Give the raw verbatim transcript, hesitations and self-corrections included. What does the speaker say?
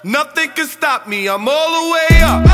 Nothing can stop me, I'm all the way up.